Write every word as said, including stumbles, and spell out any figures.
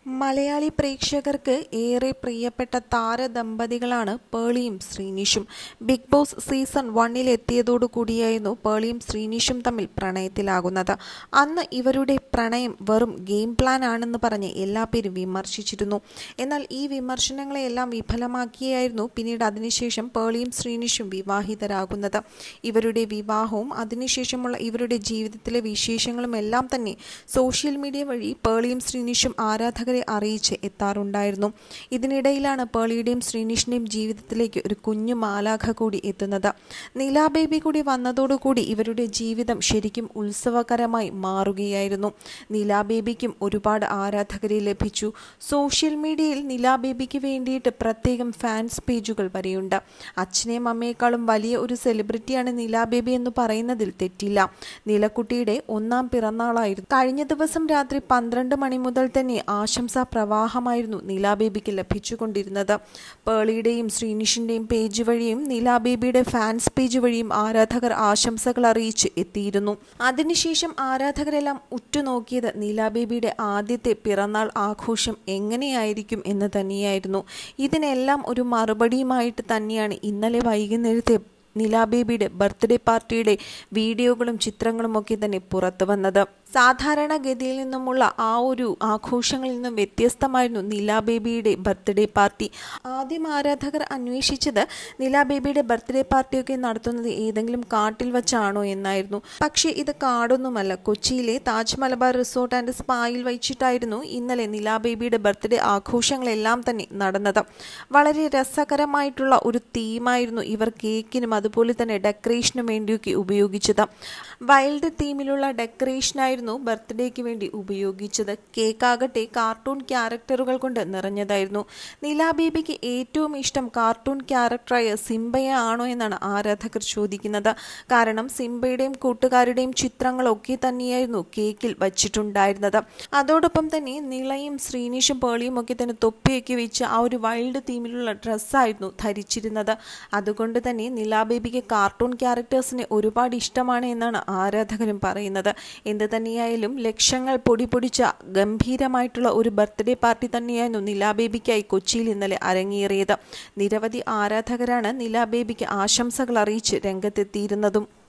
മലയാളി പ്രേക്ഷകർക്ക് ഏറെ പ്രിയപ്പെട്ട താരദമ്പതികളാണ് പേളിയും ശ്രീനിഷും. ബിഗ് ബോസ് സീസൺ വണ്ണിൽ എത്തിയതോടുകൂടിയായിരുന്നു പേളിയും ശ്രീനിഷും തമ്മിൽ പ്രണയത്തിലാകുന്നത്. അന്ന് ഇവരുടെ പ്രണയം വെറും ഗെയിം പ്ലാൻ ആണെന്ന് പറഞ്ഞ് എല്ലാ പേരും വിമർശിച്ചിരുന്നു. എന്നാൽ ഈ വിമർശനങ്ങളെയെല്ലാം വിഫലമാക്കിയായിരുന്നു പിന്നീട് അതിനുശേഷം പേളിയും ശ്രീനിഷും വിവാഹിതരാകുന്നത്. ഇവരുടെ വിവാഹവും അതിനുശേഷമുള്ള ഇവരുടെ ജീവിതത്തിലെ വിശേഷങ്ങളും എല്ലാം തന്നെ സോഷ്യൽ മീഡിയ വഴി പേളിയും ശ്രീനിഷും ആരാധകർ അറിയിച്ച് എത്താറുണ്ടായിരുന്നു. ഇതിനിടയിലാണ് പേളിയുടെയും ശ്രീനിഷിന്റെയും ജീവിതത്തിലേക്ക് ഒരു കുഞ്ഞു മാലാഖ കൂടി എത്തുന്നത്. നീല ബേബി കൂടി വന്നതോടുകൂടി ഇവരുടെ ജീവിതം ശരിക്കും ഉത്സവകരമായി മാറുകയായിരുന്നു. നീല ബേബിക്കും ഒരുപാട് ആരാധകരെ ലഭിച്ചു. സോഷ്യൽ മീഡിയയിൽ നീല ബേബിക്ക് വേണ്ടിയിട്ട് പ്രത്യേകം ഫാൻസ് പേജുകൾ വരെയുണ്ട്. അച്ഛനെയും അമ്മയെക്കാളും വലിയ ഒരു സെലിബ്രിറ്റിയാണ് നീല ബേബി എന്ന് പറയുന്നതിൽ തെറ്റില്ല. നീലക്കുട്ടിയുടെ ഒന്നാം പിറന്നാളായിരുന്നു. കഴിഞ്ഞ ദിവസം രാത്രി പന്ത്രണ്ട് മണി മുതൽ തന്നെ ആശംസാ പ്രവാഹമായിരുന്നു നീല ബേബിക്ക് ലഭിച്ചുകൊണ്ടിരുന്നത്. പേളിയുടെയും ശ്രീനിഷിന്റെയും പേജ് വഴിയും നീല ബേബിയുടെ ഫാൻസ് പേജ് വഴിയും ആരാധകർ ആശംസകൾ അറിയിച്ച് എത്തിയിരുന്നു. അതിനുശേഷം ആരാധകരെല്ലാം ഉറ്റുനോക്കിയത് നീല ബേബിയുടെ ആദ്യത്തെ പിറന്നാൾ ആഘോഷം എങ്ങനെയായിരിക്കും എന്ന് തന്നെയായിരുന്നു. ഇതിനെല്ലാം ഒരു മറുപടിയുമായിട്ട് തന്നെയാണ് ഇന്നലെ വൈകുന്നേരത്തെ നീല ബേബിയുടെ ബർത്ത്ഡേ പാർട്ടിയുടെ വീഡിയോകളും ചിത്രങ്ങളും ഒക്കെ തന്നെ പുറത്തു വന്നത്. സാധാരണഗതിയിൽ നിന്നുമുള്ള ആ ഒരു ആഘോഷങ്ങളിൽ നിന്നും വ്യത്യസ്തമായിരുന്നു നീല ബേബിയുടെ ബർത്ത്ഡേ പാർട്ടി. ആദ്യം ആരാധകർ അന്വേഷിച്ചത് നീല ബേബിയുടെ ബർത്ത്ഡേ പാർട്ടിയൊക്കെ നടത്തുന്നത് ഏതെങ്കിലും കാട്ടിൽ വച്ചാണോ എന്നായിരുന്നു. പക്ഷേ ഇത് കാടൊന്നുമല്ല. കൊച്ചിയിലെ താജ് മലബാർ റിസോർട്ട് ആൻഡ് സ്പായിൽ വച്ചിട്ടായിരുന്നു ഇന്നലെ നീല ബേബിയുടെ ബർത്ത്ഡേ ആഘോഷങ്ങളെല്ലാം തന്നെ നടന്നത്. വളരെ രസകരമായിട്ടുള്ള ഒരു തീമായിരുന്നു ഇവർ കേക്കിനും അതുപോലെ തന്നെ ഡെക്കറേഷനും വേണ്ടിയൊക്കെ ഉപയോഗിച്ചത്. വൈൽഡ് തീമിലുള്ള ഡെക്കറേഷനായിരുന്നു ബർത്ത്ഡേക്ക് വേണ്ടി ഉപയോഗിച്ചത്. കേക്കാകട്ടെ കാർട്ടൂൺ ക്യാരക്ടറുകൾ കൊണ്ട് നിറഞ്ഞതായിരുന്നു. നീല ബേബിക്ക് ഏറ്റവും ഇഷ്ടം കാർട്ടൂൺ ക്യാരക്ടറായ സിംബയെ ആണോ എന്നാണ് ആരാധകർ ചോദിക്കുന്നത്. കാരണം സിംബയുടെയും കൂട്ടുകാരുടെയും ചിത്രങ്ങളൊക്കെ തന്നെയായിരുന്നു കേക്കിൽ വച്ചിട്ടുണ്ടായിരുന്നത്. അതോടൊപ്പം തന്നെ നിളയും ശ്രീനിഷും പേളിയും ഒക്കെ തന്നെ തൊപ്പിയൊക്കെ വെച്ച് ആ ഒരു വൈൽഡ് തീമിലുള്ള ഡ്രസ്സായിരുന്നു ധരിച്ചിരുന്നത്. അതുകൊണ്ട് തന്നെ നീല ബേബിക്ക് കാർട്ടൂൺ ക്യാരക്ടേഴ്സിനെ ഒരുപാട് ഇഷ്ടമാണ് എന്നാണ് ആരാധകരും പറയുന്നത്. എന്ത് തന്നെയായാലും ലക്ഷങ്ങൾ പൊടി പൊടിച്ച ഗംഭീരമായിട്ടുള്ള ഒരു ബർത്ത്ഡേ പാർട്ടി തന്നെയായിരുന്നു നീല ബേബിക്കായി കൊച്ചിയിൽ ഇന്നലെ അരങ്ങേറിയത്. നിരവധി ആരാധകരാണ് നീല ബേബിക്ക് ആശംസകൾ അറിയിച്ച് രംഗത്തെത്തിയിരുന്നതും.